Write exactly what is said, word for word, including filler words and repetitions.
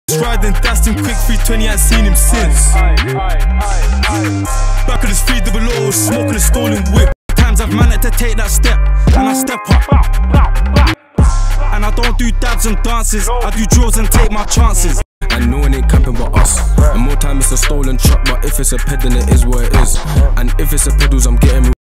Riding, dashed him quick, three twenty, ain't seen him since. Back of this three double O, smoking a stolen whip. Times I've managed to take that step, and I step up. And I don't do dabs and dances, I do drills and take my chances. And no one ain't camping but us. And more time it's a stolen truck, but if it's a ped then it is what it is. And if it's a pedals I'm getting